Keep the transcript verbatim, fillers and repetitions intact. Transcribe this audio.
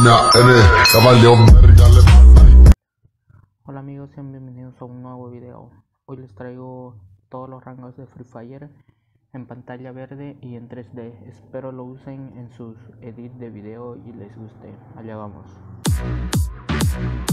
Hola amigos, sean bienvenidos a un nuevo video. Hoy les traigo todos los rangos de Free Fire en pantalla verde y en tres D. Espero lo usen en sus edits de video y les guste. Allá vamos.